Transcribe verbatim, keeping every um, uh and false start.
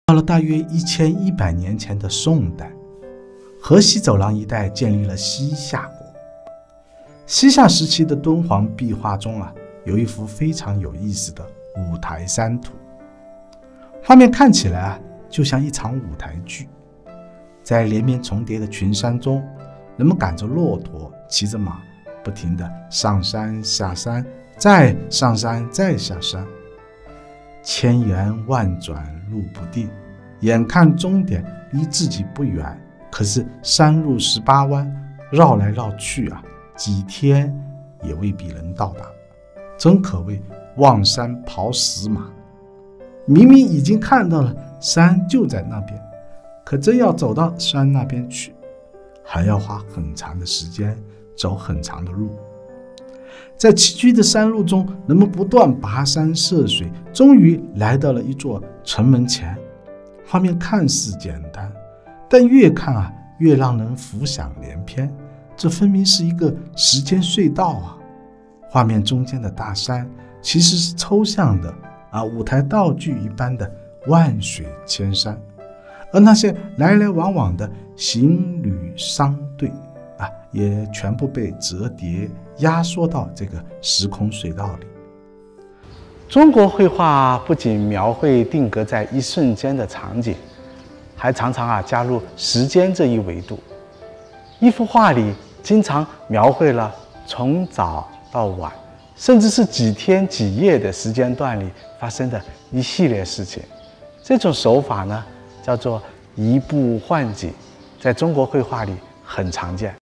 到了大约一千一百年前的宋代，河西走廊一带建立了西夏国。西夏时期的敦煌壁画中啊，有一幅非常有意思的五台山图，画面看起来啊，就像一场舞台剧。在连绵重叠的群山中，人们赶着骆驼，骑着马，不停地上山下山，再上山再下山，千言万转路不定，眼看终点离自己不远，可是山路十八弯，绕来绕去啊，几天也未必能到达，真可谓望山跑死马。明明已经看到了山就在那边，可真要走到山那边去，还要花很长的时间，走很长的路。在崎岖的山路中，人们不断跋山涉水，终于来到了一座城门前。画面看似简单，但越看啊，越让人浮想联翩。这分明是一个时间隧道啊！画面中间的大山其实是抽象的啊，舞台道具一般的万水千山，而那些来来往往的行旅商队啊，也全部被折叠压缩到这个时空隧道里。 中国绘画不仅描绘定格在一瞬间的场景，还常常啊加入时间这一维度。一幅画里经常描绘了从早到晚，甚至是几天几夜的时间段里发生的一系列事情。这种手法呢，叫做移步换景，在中国绘画里很常见。